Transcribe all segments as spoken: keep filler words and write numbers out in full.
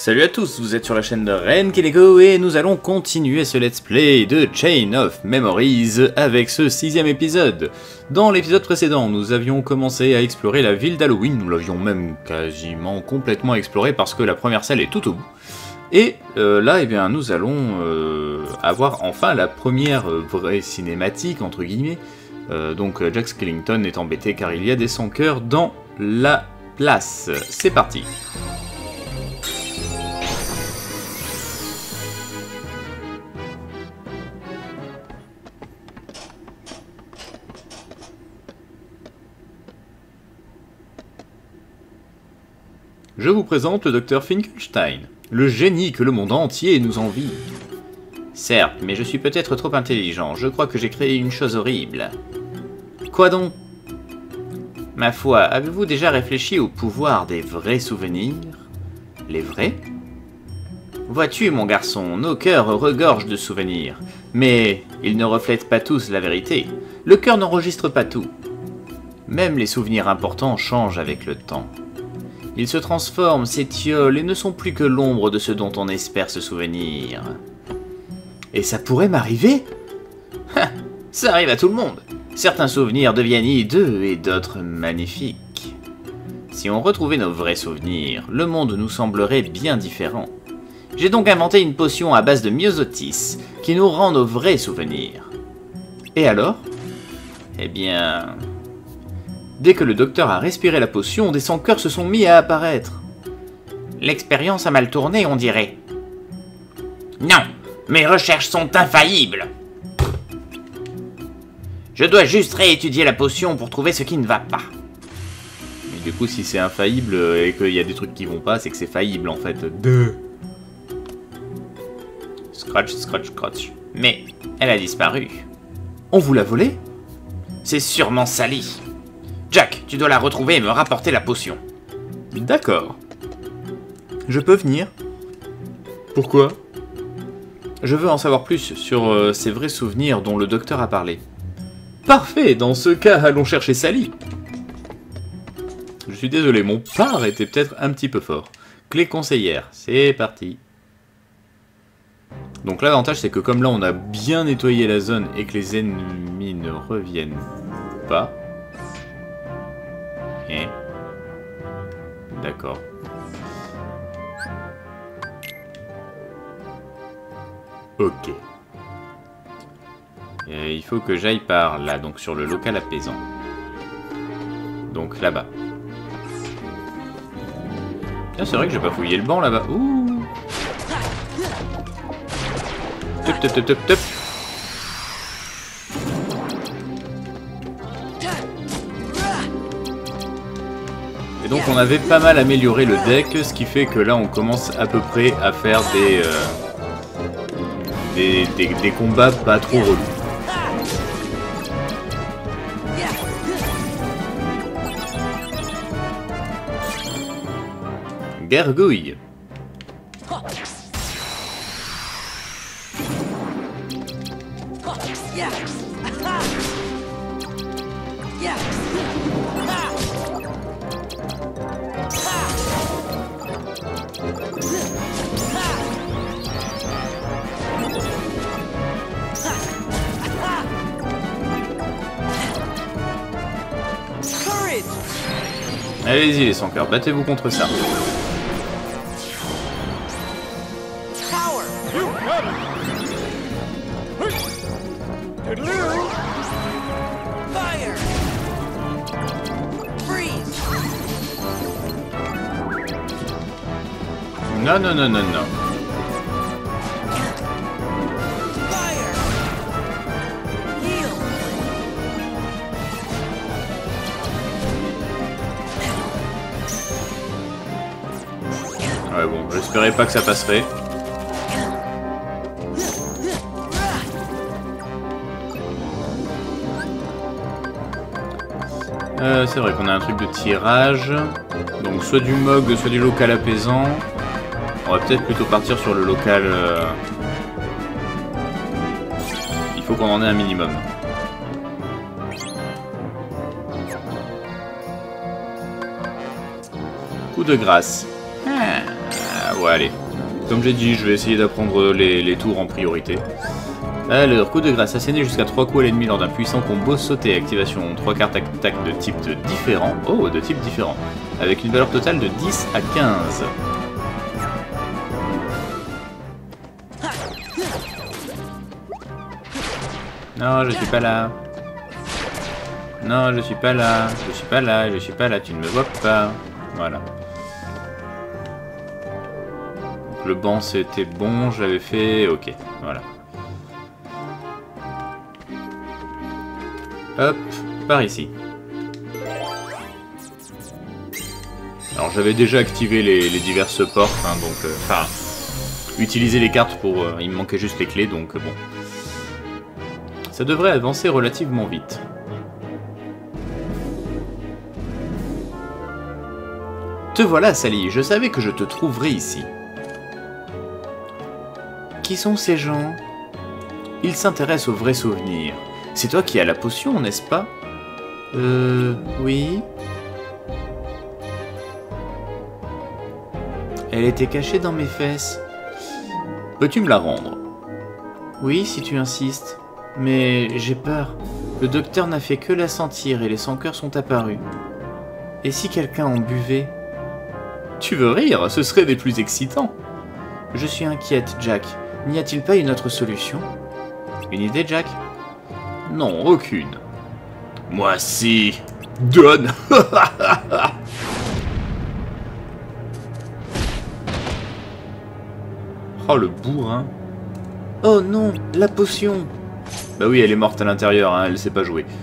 Salut à tous, vous êtes sur la chaîne de Renkineko et nous allons continuer ce let's play de Chain of Memories avec ce sixième épisode. Dans l'épisode précédent, nous avions commencé à explorer la ville d'Halloween, nous l'avions même quasiment complètement explorée parce que la première salle est tout au bout. Et euh, là, eh bien, nous allons euh, avoir enfin la première vraie cinématique, entre guillemets. Euh, donc Jack Skellington est embêté car il y a des sans-cœurs dans la place. C'est parti. Je vous présente le docteur Finkelstein, le génie que le monde entier nous envie. Certes, mais je suis peut-être trop intelligent, je crois que j'ai créé une chose horrible. Quoi donc? Ma foi, avez-vous déjà réfléchi au pouvoir des vrais souvenirs? Les vrais? Vois-tu, mon garçon, nos cœurs regorgent de souvenirs, mais ils ne reflètent pas tous la vérité. Le cœur n'enregistre pas tout. Même les souvenirs importants changent avec le temps. Ils se transforment, s'étiolent et ne sont plus que l'ombre de ce dont on espère se souvenir. Et ça pourrait m'arriver? Ça arrive à tout le monde. Certains souvenirs deviennent hideux et d'autres magnifiques. Si on retrouvait nos vrais souvenirs, le monde nous semblerait bien différent. J'ai donc inventé une potion à base de myosotis qui nous rend nos vrais souvenirs. Et alors? Eh bien... Dès que le docteur a respiré la potion, des sans-cœurs se sont mis à apparaître. L'expérience a mal tourné, on dirait. Non, mes recherches sont infaillibles. Je dois juste réétudier la potion pour trouver ce qui ne va pas. Et du coup, si c'est infaillible et qu'il y a des trucs qui vont pas, c'est que c'est faillible en fait. Deux. Scratch, scratch, scratch. Mais elle a disparu. On vous l'a volée? C'est sûrement Sally. Jack, tu dois la retrouver et me rapporter la potion. D'accord. Je peux venir? Pourquoi? Je veux en savoir plus sur euh, ces vrais souvenirs dont le docteur a parlé. Parfait, dans ce cas, allons chercher Sally. Je suis désolé, mon par était peut-être un petit peu fort. Clé conseillère, c'est parti. Donc l'avantage c'est que comme là on a bien nettoyé la zone et que les ennemis ne reviennent pas... D'accord. Ok. Et il faut que j'aille par là, donc sur le local apaisant. Donc là-bas. Tiens, c'est vrai que j'ai pas fouillé le banc là-bas. Ouh. Top, top, top, top, top. Donc on avait pas mal amélioré le deck, ce qui fait que là on commence à peu près à faire des, euh, des, des, des combats pas trop relous. Gargouille. Allez-y les sans-cœurs, battez-vous contre ça. Non, non, non, non, non. Ouais bon, j'espérais pas que ça passerait. Euh, c'est vrai qu'on a un truc de tirage. Donc soit du mog, soit du local apaisant. On va peut-être plutôt partir sur le local... Euh... Il faut qu'on en ait un minimum. Coup de grâce. Ah, Ouais, allez. Comme j'ai dit, je vais essayer d'apprendre les, les tours en priorité. Alors, coup de grâce, asséner jusqu'à trois coups à l'ennemi lors d'un puissant combo sauté. Activation, trois cartes attaque de type différent. Oh, de type différent. Avec une valeur totale de dix à quinze. Non, je suis pas là. Non, je suis pas là. Je suis pas là, je suis pas là, tu ne me vois pas. Voilà. Donc le banc c'était bon, je l'avais fait, ok, voilà. Hop, par ici. Alors j'avais déjà activé les, les diverses portes, hein, donc... Enfin, euh, utiliser les cartes pour... Euh, il me manquait juste les clés, donc euh, bon. Ça devrait avancer relativement vite. Te voilà, Sally, je savais que je te trouverais ici. Qui sont ces gens? Ils s'intéressent aux vrais souvenirs. C'est toi qui as la potion, n'est-ce pas? Euh... Oui... Elle était cachée dans mes fesses. Peux-tu me la rendre? Oui, si tu insistes. Mais j'ai peur. Le docteur n'a fait que la sentir et les sans-cœurs sont apparus. Et si quelqu'un en buvait? Tu veux rire? Ce serait des plus excitants. Je suis inquiète, Jack. N'y a-t-il pas une autre solution? Une idée, Jack? Non, aucune. Moi si. Donne. Oh, le bourrin. Oh non, la potion. Bah oui, elle est morte à l'intérieur, hein, elle sait pas jouer.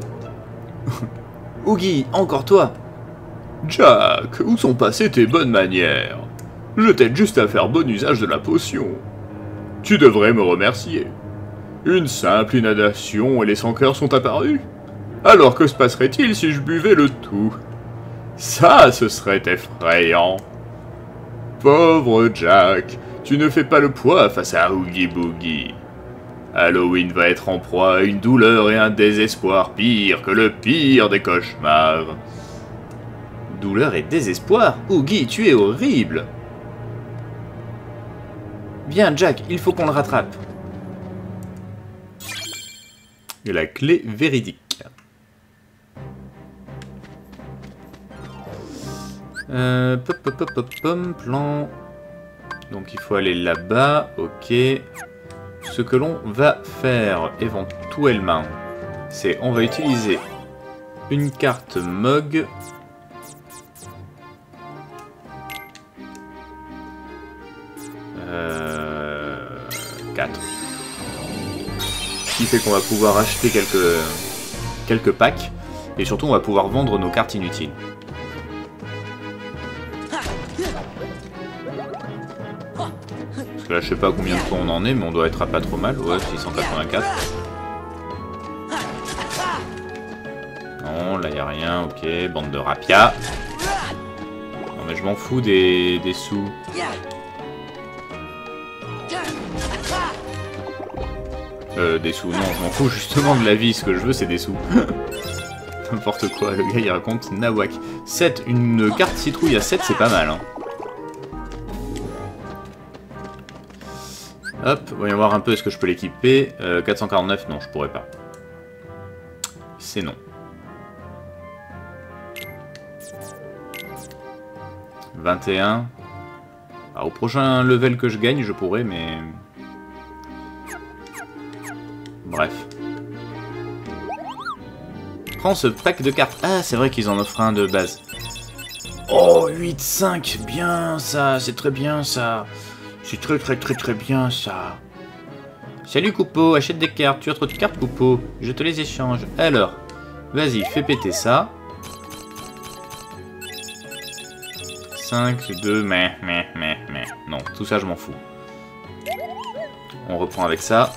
Oogie, encore toi. Jack, où sont passées tes bonnes manières? Je t'aide juste à faire bon usage de la potion. Tu devrais me remercier. Une simple inhalation et les sans-cœurs sont apparus. Alors que se passerait-il si je buvais le tout? Ça, ce serait effrayant. Pauvre Jack, tu ne fais pas le poids face à Oogie Boogie. Halloween va être en proie à une douleur et un désespoir pire que le pire des cauchemars. Douleur et désespoir? Oogie, tu es horrible. Bien, Jack, il faut qu'on le rattrape. Et la clé véridique. Euh, pop, pop, pop, pop, pom, plan. Donc il faut aller là-bas, ok. Ce que l'on va faire éventuellement, c'est on va utiliser une carte Mog. Euh, quatre. Ce qui fait qu'on va pouvoir acheter quelques, quelques packs. Et surtout on va pouvoir vendre nos cartes inutiles. Là, je sais pas combien de temps on en est, mais on doit être à pas trop mal. Ouais, six cent quatre-vingt-quatre. Non, là, y a rien. Ok, bande de rapia. Non, mais je m'en fous des, des sous. Euh, des sous. Non, je m'en fous justement de la vie. Ce que je veux, c'est des sous. N'importe quoi. Le gars, il raconte Nawak. sept. Une carte citrouille à sept, c'est pas mal, hein. Hop, voyons voir un peu est-ce que je peux l'équiper. Euh, quatre cent quarante-neuf, non, je pourrais pas. C'est non. vingt et un. Alors, au prochain level que je gagne, je pourrais, mais... Bref. Prends ce pack de cartes. Ah, c'est vrai qu'ils en offrent un de base. Oh, huit cinq, bien ça, c'est très bien ça. C'est très très très très bien ça. Salut Coupeau, achète des cartes. Tu as trop de cartes Coupeau? Je te les échange. Alors, vas-y, fais péter ça. cinq, deux, mais, mais, mais, mais. Non, tout ça je m'en fous. On reprend avec ça.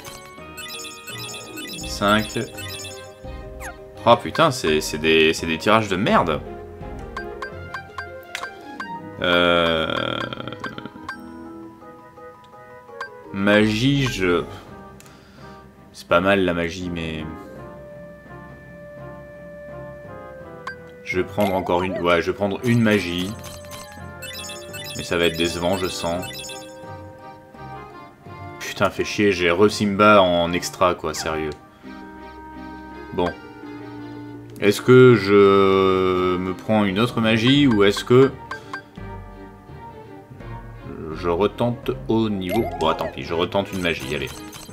cinq. Oh putain, c'est des, des tirages de merde. Euh... Magie, je... C'est pas mal la magie, mais... Je vais prendre encore une... Ouais, je vais prendre une magie. Mais ça va être décevant, je sens. Putain, fait chier, j'ai re-Simba en extra, quoi, sérieux. Bon. Est-ce que je me prends une autre magie, ou est-ce que... je retente au niveau... Bon, tant pis, je retente une magie, allez.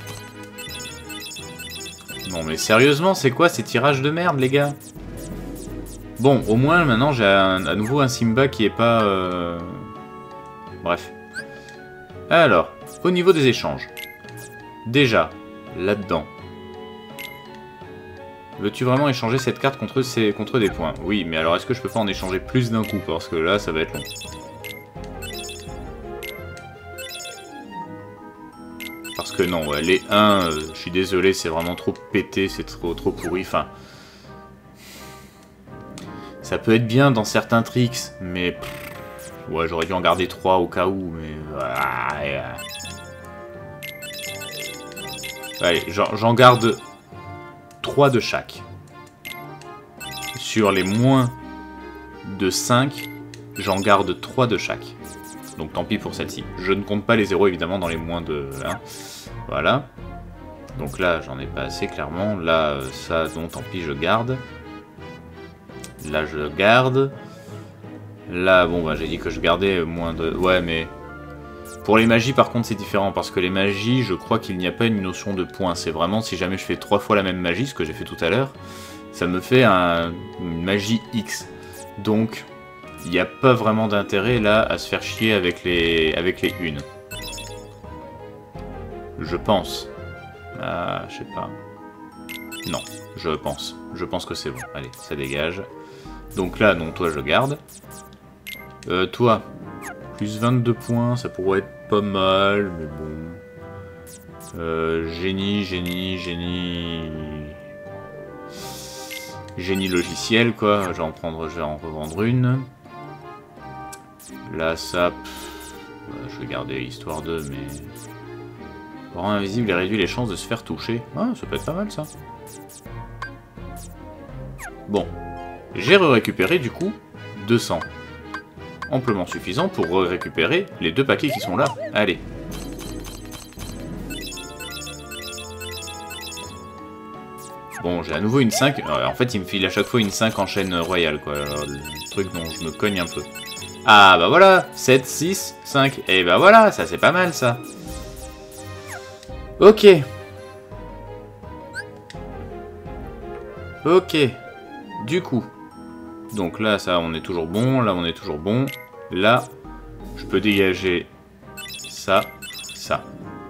Non, mais sérieusement, c'est quoi ces tirages de merde, les gars? Bon, au moins, maintenant, j'ai à nouveau un Simba qui est pas... Euh... Bref. Alors, au niveau des échanges. Déjà, là-dedans. Veux-tu vraiment échanger cette carte contre, ces... contre des points? Oui, mais alors est-ce que je peux pas en échanger plus d'un coup? Parce que là, ça va être long. Parce que non, ouais, les un, euh, je suis désolé, c'est vraiment trop pété, c'est trop, trop pourri. Enfin, ça peut être bien dans certains tricks, mais... Pff, ouais, j'aurais dû en garder trois au cas où, mais... Ah, yeah. Allez, j'en garde trois de chaque. Sur les moins de cinq, j'en garde trois de chaque. Donc tant pis pour celle-ci. Je ne compte pas les zéros évidemment dans les moins de un. Voilà. Donc là, j'en ai pas assez clairement. Là, ça, donc tant pis, je garde. Là, je garde. Là, bon, bah j'ai dit que je gardais moins de... Ouais, mais... Pour les magies, par contre, c'est différent. Parce que les magies, je crois qu'il n'y a pas une notion de points. C'est vraiment, si jamais je fais trois fois la même magie, ce que j'ai fait tout à l'heure, ça me fait un... une magie X. Donc... Il n'y a pas vraiment d'intérêt là à se faire chier avec les avec les unes. Je pense. Ah, je sais pas. Non, je pense. Je pense que c'est bon. Allez, ça dégage. Donc là, non, toi je garde. Euh, toi, plus vingt-deux points, ça pourrait être pas mal, mais bon. Euh, génie, génie, génie... Génie logiciel, quoi. Je vais en prendre, je vais en revendre une. Là, ça... Pff, je vais garder histoire de, mais... Rend invisible et réduit les chances de se faire toucher. Ah, ça peut être pas mal, ça. Bon. J'ai récupéré, du coup, deux cents. Amplement suffisant pour récupérer les deux paquets qui sont là. Allez. Bon, j'ai à nouveau une cinq. En fait, il me file à chaque fois une cinq en chaîne royale, quoi. Alors, le truc dont je me cogne un peu. Ah, bah voilà, sept, six, cinq. Et bah voilà, ça c'est pas mal, ça. Ok. Ok. Du coup. Donc là, ça, on est toujours bon. Là, on est toujours bon. Là, je peux dégager ça, ça.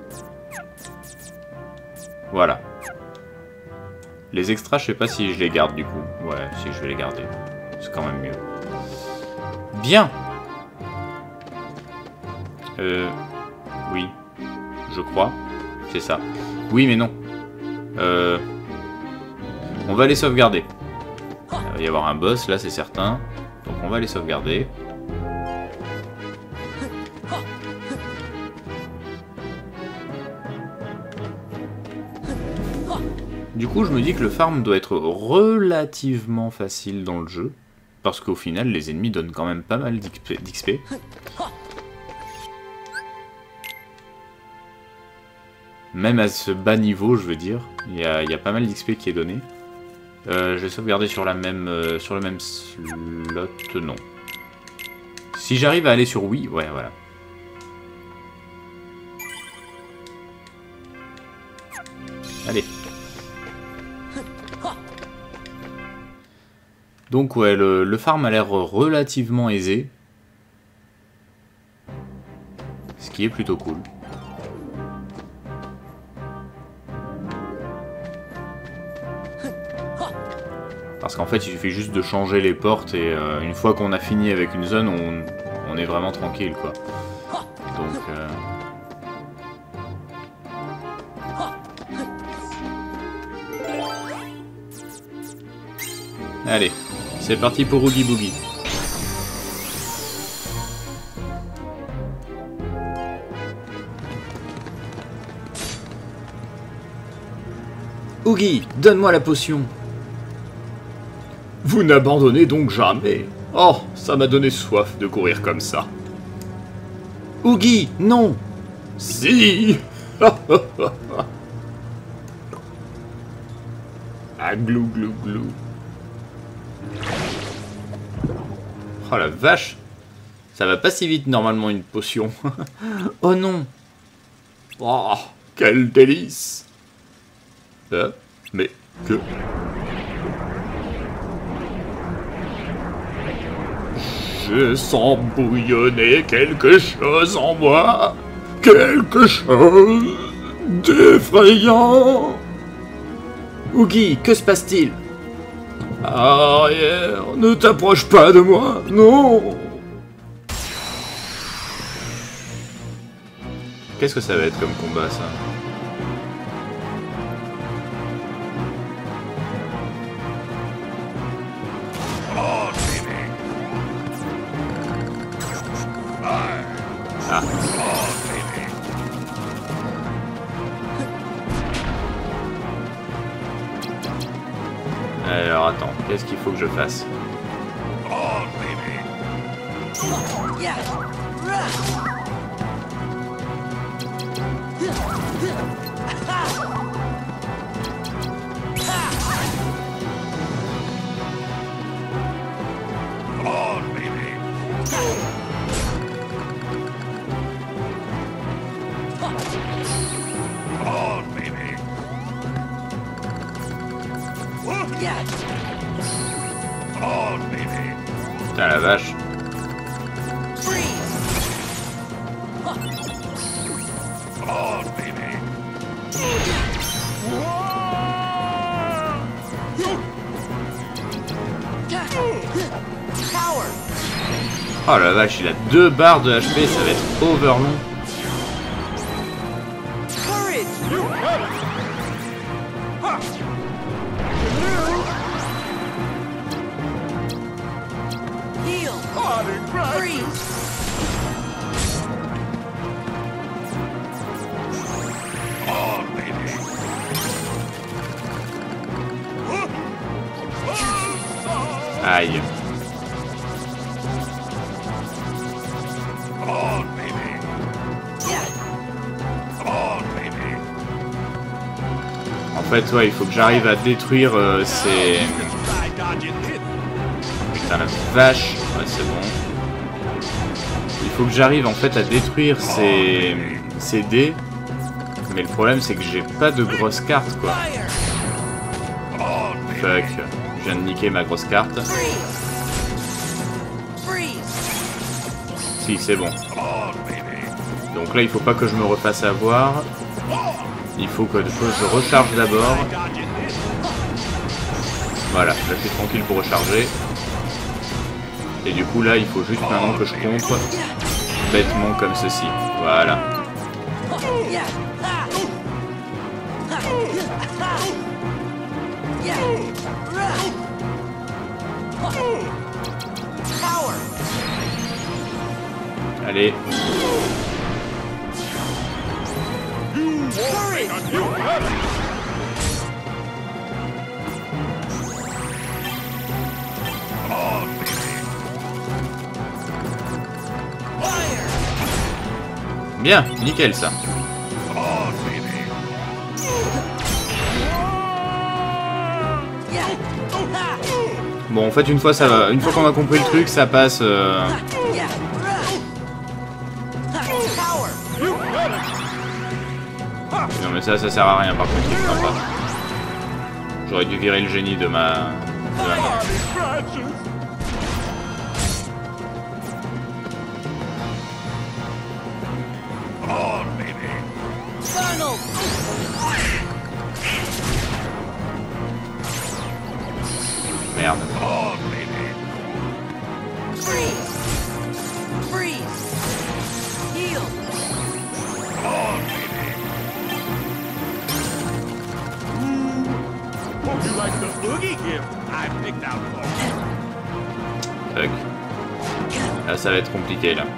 Voilà. Les extras, je sais pas si je les garde, du coup. Ouais, si je vais les garder. C'est quand même mieux. Bien. Euh... Oui. Je crois. C'est ça. Oui, mais non. Euh... On va les sauvegarder. Il va y avoir un boss, là, c'est certain. Donc on va les sauvegarder. Du coup, je me dis que le farm doit être relativement facile dans le jeu. Parce qu'au final, les ennemis donnent quand même pas mal d'X P. Même à ce bas niveau, je veux dire, il y a, il y a pas mal d'X P qui est donné. Euh, je vais sauvegarder sur, la même, euh, sur le même slot, non. Si j'arrive à aller sur oui, ouais, voilà. Allez. Donc ouais, le, le farm a l'air relativement aisé. Ce qui est plutôt cool. Parce qu'en fait, il suffit juste de changer les portes et euh, une fois qu'on a fini avec une zone, on, on est vraiment tranquille, quoi. Donc... Euh... Allez, c'est parti pour Oogie Boogie. Oogie, donne-moi la potion. Vous n'abandonnez donc jamais. Oh, ça m'a donné soif de courir comme ça. Oogie, non. Si. Ah, glou, glou, glou. Oh la vache. Ça va pas si vite normalement une potion. Oh non. Oh, quel délice. Euh, mais que... Je sens bouillonner quelque chose en moi. Quelque chose d'effrayant. Oogie, que se passe-t-il? Arrière, ne t'approche pas de moi, non. Qu'est-ce que ça va être comme combat, ça? Ah. Alors attends, qu'est-ce qu'il faut que je fasse? Putain la vache. Oh la vache, il a deux barres de H P, ça va être over long. Aïe. En fait, ouais, il faut que j'arrive à détruire euh, ces... Putain la vache. Ouais, c'est bon. Il faut que j'arrive en fait à détruire ces... ces dés. Mais le problème, c'est que j'ai pas de grosses cartes, quoi. Fuck. Je viens de niquer ma grosse carte. Si, c'est bon. Donc là, il faut pas que je me refasse avoir. Il faut que je recharge d'abord. Voilà, là je suis tranquille pour recharger. Et du coup là, il faut juste maintenant que je contre bêtement comme ceci. Voilà. Allez. Bien, nickel ça. Bon, en fait, une fois ça va, une fois qu'on a compris le truc, ça passe. Euh... Non mais ça, ça sert à rien par contre, c'est sympa. J'aurais dû virer le génie de ma... de ma main. Merde. Fuck. Là ça va être compliqué là.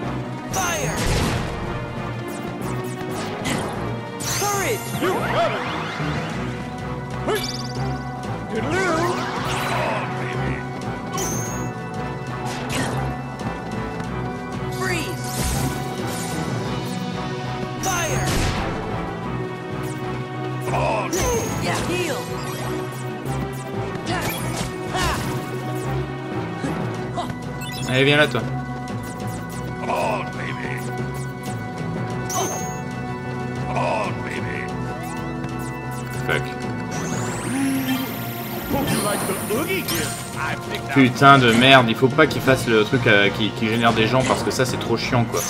Allez, viens là, toi. Fuck. Putain de merde, il faut pas qu'il fasse le truc euh, qui, qui génère des gens parce que ça c'est trop chiant quoi.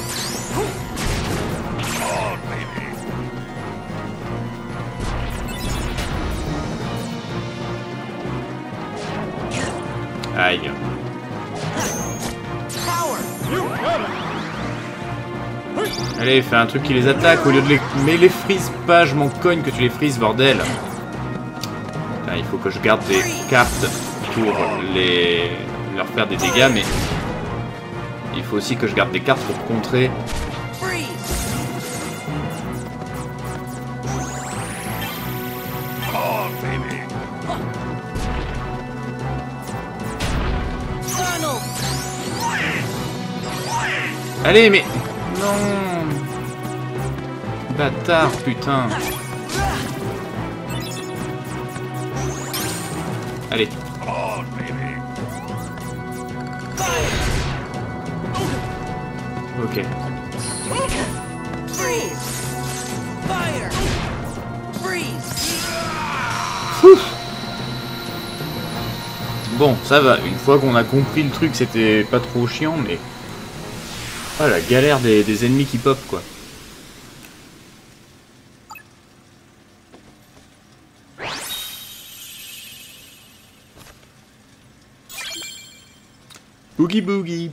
Aïe. Allez, fais un truc qui les attaque au lieu de les... Mais les frise pas, je m'en cogne que tu les frises, bordel. Putain, il faut que je garde des cartes pour les... leur faire des dégâts, mais... il faut aussi que je garde des cartes pour contrer... Allez, mais... non. Bâtard, putain. Allez. Ok. Bon, ça va. Une fois qu'on a compris le truc, c'était pas trop chiant, mais... ah, la galère des, des ennemis qui pop, quoi. Boogie Boogie.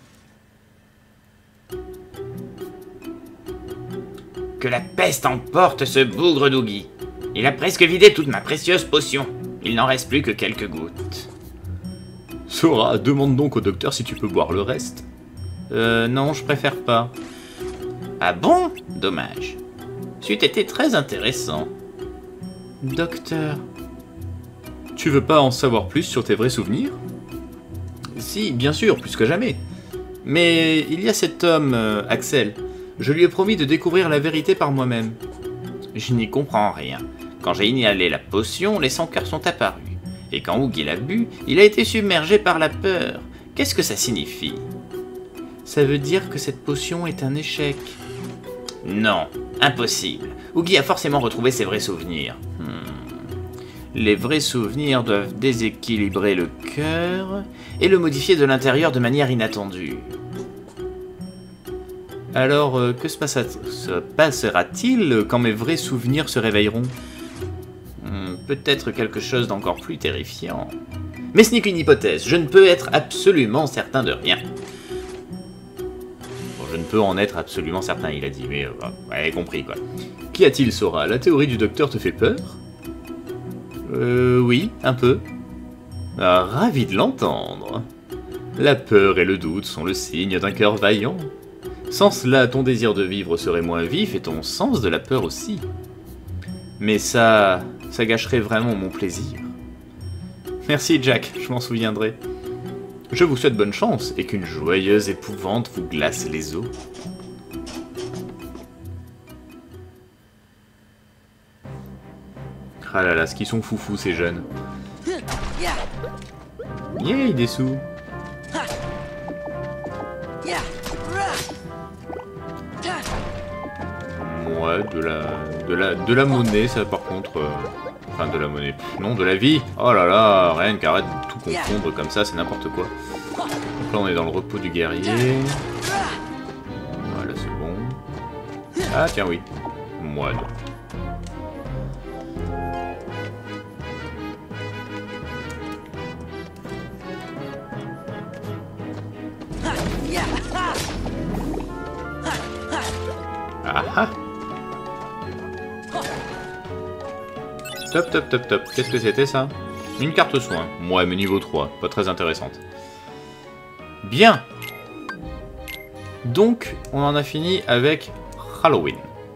Que la peste emporte ce bougre d'Oogie. Il a presque vidé toute ma précieuse potion. Il n'en reste plus que quelques gouttes. Sora, demande donc au docteur si tu peux boire le reste. Euh, non, je préfère pas. Ah bon? Dommage. C'eût été très intéressant. Docteur... tu veux pas en savoir plus sur tes vrais souvenirs? Si, bien sûr, plus que jamais. Mais il y a cet homme, euh, Axel. Je lui ai promis de découvrir la vérité par moi-même. Je n'y comprends rien. Quand j'ai inhalé la potion, les sans-cœurs sont apparus. Et quand Oogie l'a bu, il a été submergé par la peur. Qu'est-ce que ça signifie? Ça veut dire que cette potion est un échec. Non, impossible. Oogie a forcément retrouvé ses vrais souvenirs. Hmm. Les vrais souvenirs doivent déséquilibrer le cœur et le modifier de l'intérieur de manière inattendue. Alors, euh, que se, passa- se passera-t-il quand mes vrais souvenirs se réveilleront? hmm, Peut-être quelque chose d'encore plus terrifiant. Mais ce n'est qu'une hypothèse, je ne peux être absolument certain de rien. Je ne peux en être absolument certain, il a dit, mais... Euh, ouais, compris, quoi. Qu'y a-t-il, Sora? La théorie du docteur te fait peur? Euh, oui, un peu. Ah, ravi de l'entendre. La peur et le doute sont le signe d'un cœur vaillant. Sans cela, ton désir de vivre serait moins vif et ton sens de la peur aussi. Mais ça... ça gâcherait vraiment mon plaisir. Merci, Jack, je m'en souviendrai. Je vous souhaite bonne chance et qu'une joyeuse épouvante vous glace les os. Ah là là, ce qu'ils sont foufous ces jeunes. Yay, des sous. Ouais, de la, de la, de la monnaie, ça par contre... Euh... Enfin, de la monnaie. Non, de la vie. Oh là là, rien qu'arrête de tout confondre comme ça, c'est n'importe quoi. Donc là, on est dans le repos du guerrier. Voilà, c'est bon. Ah, tiens, oui. Moine. Ah ah. Top, top, top, top. Qu'est-ce que c'était, ça? Une carte soin. Ouais, mais niveau trois. Pas très intéressante. Bien. Donc, on en a fini avec Halloween.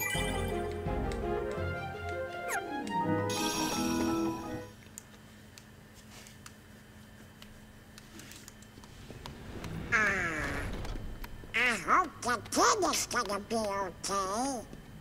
I hope the kid is gonna be okay.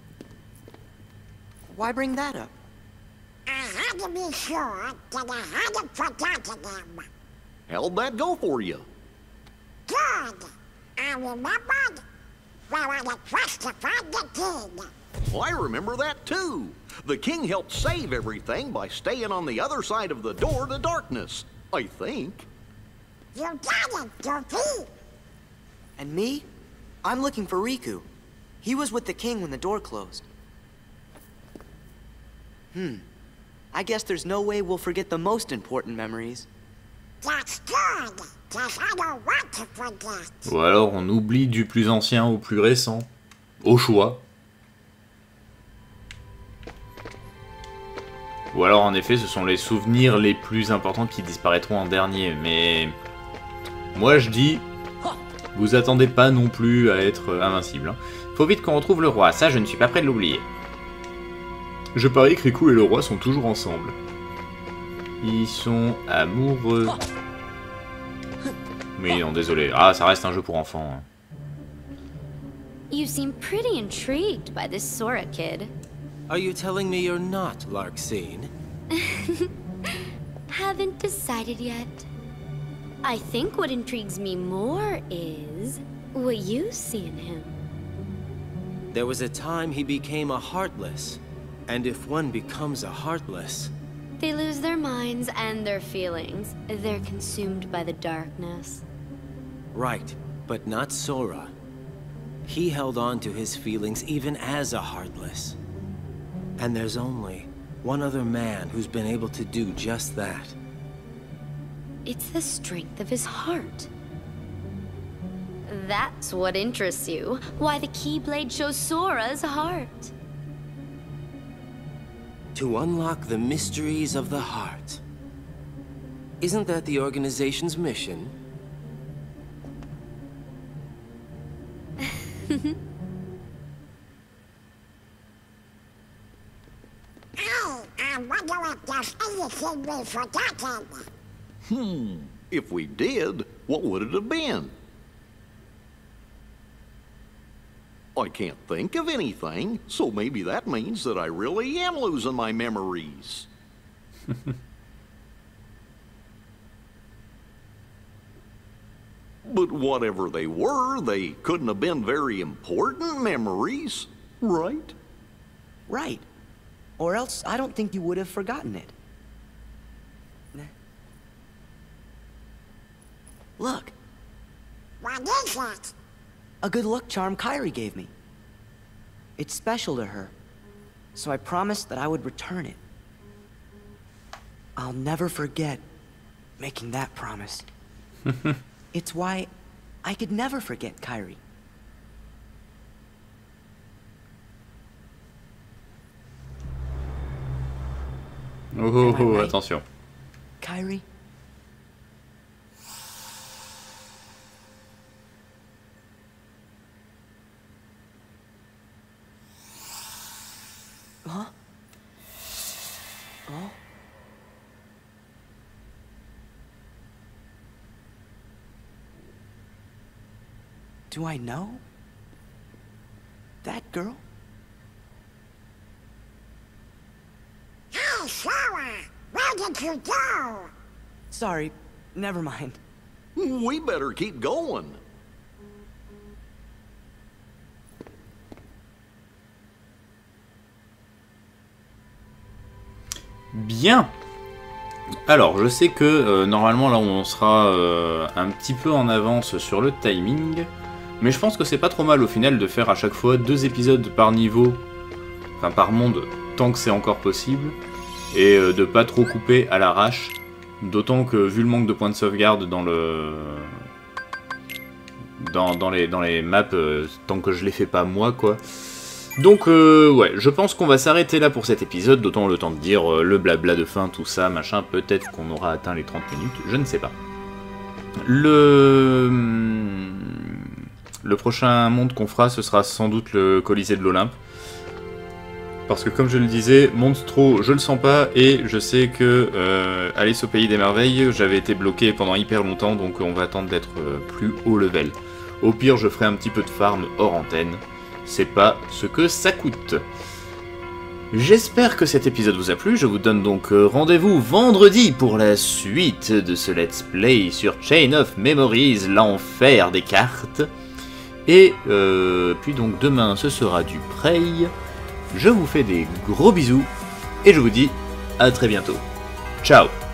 Why bring that up? I had to be sure that I hadn't forgotten him. How'd that go for you? good. I remembered where I had first to find the king. Well, I remember that too. The king helped save everything by staying on the other side of the door to darkness, I think. You got it, Goofy. And me? I'm looking for Riku. He was with the king when the door closed. Hmm. I guess there's no way we'll forget the most important memories. That's good, because I don't want to forget. Ou alors on oublie du plus ancien au plus récent. Au choix. Ou alors en effet ce sont les souvenirs les plus importants qui disparaîtront en dernier. Mais moi je dis, vous attendez pas non plus à être invincible. Hein. Faut vite qu'on retrouve le roi, ça je ne suis pas prêt de l'oublier. Je parie que Riku et le roi sont toujours ensemble. Ils sont amoureux. Oui, non, désolé. Ah, ça reste un jeu pour enfants. You seem pretty intrigued by this Sora kid. Are you telling me you're not Larxene? Haven't decided yet. I think what intrigues me more is what you see in him. There was a time he became a Heartless. And if one becomes a Heartless... They lose their minds and their feelings. They're consumed by the darkness. Right, but not Sora. He held on to his feelings even as a Heartless. And there's only one other man who's been able to do just that. It's the strength of his heart. That's what interests you. Why the Keyblade shows Sora's heart. To unlock the mysteries of the heart. Isn't that the organization's mission? Hey, I wonder if there's anything we've forgotten. Hmm, if we did, what would it have been? I can't think of anything, so maybe that means that I really am losing my memories. But whatever they were, they couldn't have been very important memories, right? Right. Or else I don't think you would have forgotten it. Look, What is it? a good luck charm Kairi gave me. It's special to her, so I promised that I would return it. I'll never forget making that promise. It's why I could never forget Kairi. Oh, oh, Am I oh, right? attention. Kairi? Huh? Oh? Do I know? That girl? Hey, Sora! Where did you go? Sorry, never mind. We better keep going. Bien. Alors, je sais que euh, normalement là on sera euh, un petit peu en avance sur le timing, mais je pense que c'est pas trop mal au final de faire à chaque fois deux épisodes par niveau, enfin par monde, tant que c'est encore possible, et euh, de pas trop couper à l'arrache, d'autant que vu le manque de points de sauvegarde dans le dans, dans les dans les maps, euh, tant que je les fais pas moi quoi. Donc euh, ouais, je pense qu'on va s'arrêter là pour cet épisode, d'autant le temps de dire euh, le blabla de fin, tout ça, machin, peut-être qu'on aura atteint les trente minutes, je ne sais pas. Le... Le prochain monde qu'on fera, ce sera sans doute le Colisée de l'Olympe. Parce que comme je le disais, Monstro, je le sens pas, et je sais que euh, Alice au Pays des Merveilles, j'avais été bloqué pendant hyper longtemps, donc on va attendre d'être euh, plus haut level. Au pire, je ferai un petit peu de farm hors antenne. C'est pas ce que ça coûte. J'espère que cet épisode vous a plu, je vous donne donc rendez-vous vendredi pour la suite de ce let's play sur Chain of Memories, l'enfer des cartes. Et euh, puis donc demain ce sera du Prey. Je vous fais des gros bisous et je vous dis à très bientôt. Ciao.